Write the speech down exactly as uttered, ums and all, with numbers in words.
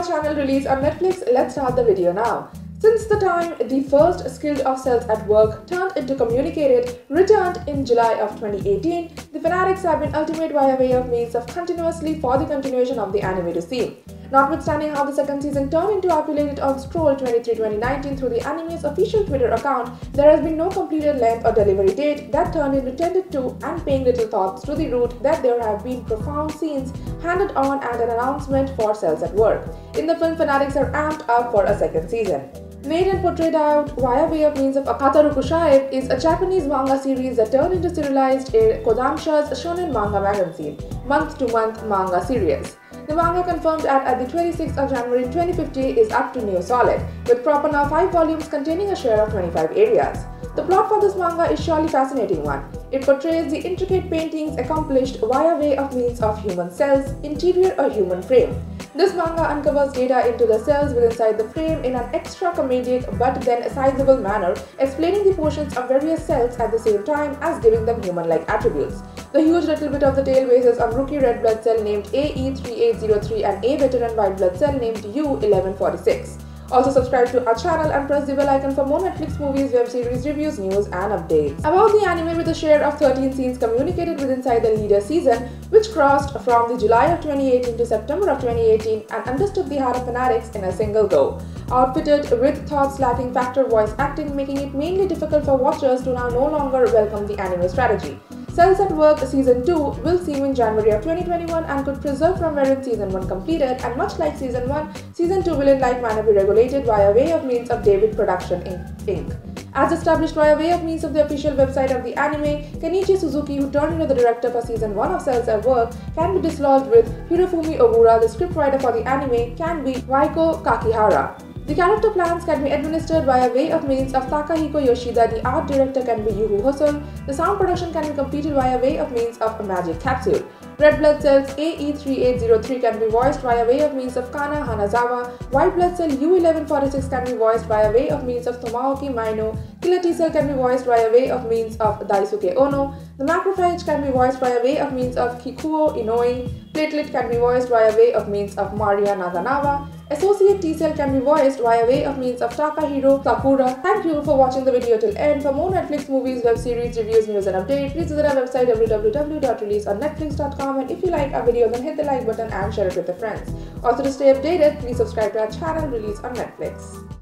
our channel release on Netflix, let's start the video now. Since the time the first Guild of Cells at Work turned into Communicated returned in July of twenty eighteen, the fanatics have been ultimate via way of means of continuously for the continuation of the anime to see. Notwithstanding how the second season turned into updated on Stroll twenty-three twenty nineteen through the anime's official Twitter account, there has been no completed length or delivery date that turned into tended to and paying little thoughts to the route that there have been profound scenes handed on and an announcement for Cells at Work. In the film, fanatics are amped up for a second season. Made and portrayed out via way of means of Akata Rukushaib is a Japanese manga series that turned into serialized in Kodansha's Shonen Manga magazine, month-to-month manga series. The manga confirmed at, at the twenty-sixth of January twenty fifteen is up to new solid, with proper now five volumes containing a share of twenty-five areas. The plot for this manga is surely fascinating one. It portrays the intricate paintings accomplished via way of means of human cells, interior or human frame. This manga uncovers data into the cells within inside the frame in an extra comedic but then sizable manner, explaining the portions of various cells at the same time as giving them human-like attributes. The huge little bit of the tale bases on rookie red blood cell named A E three eight zero three and a veteran white blood cell named U eleven forty-six. Also subscribe to our channel and press the bell icon for more Netflix movies, web series, reviews, news and updates. About the anime with a share of thirteen scenes communicated with inside the leader season, which crossed from the July of twenty eighteen to September of twenty eighteen and understood the heart of fanatics in a single go. Outfitted with thoughts lacking factor voice acting, making it mainly difficult for watchers to now no longer welcome the anime strategy. Cells at Work Season two will see in January of twenty twenty-one and could preserve from wherein Season one completed, and much like Season one, Season two will in like manner be regulated via way of means of David Production Incorporated. As established via way of means of the official website of the anime, Kenichi Suzuki, who turned into the director for Season one of Cells at Work, can be dislodged, with Hirofumi Ogura, the scriptwriter for the anime, can be Waiko Kakihara. The character plans can be administered via way of means of Takahiko Yoshida, the art director can be Yuhu Hosoe, the sound production can be completed via way of means of a magic capsule. Red blood cells A E three eight zero three can be voiced via way of means of Kana Hanazawa, white blood cell U eleven forty-six can be voiced via way of means of Tomoaki Maino, killer T cell can be voiced via way of means of Daisuke Ono, the macrophage can be voiced via way of means of Kikuo Inoue, platelet can be voiced via way of means of Maria Naganawa, associate T cell can be voiced via way of means of Takahiro Sakura. Thank you for watching the video till end. For more Netflix movies, web series, reviews, news and updates, please visit our website w w w dot release on netflix dot com, and if you like our video, then hit the like button and share it with your friends. Also, to stay updated, please subscribe to our channel Release on Netflix.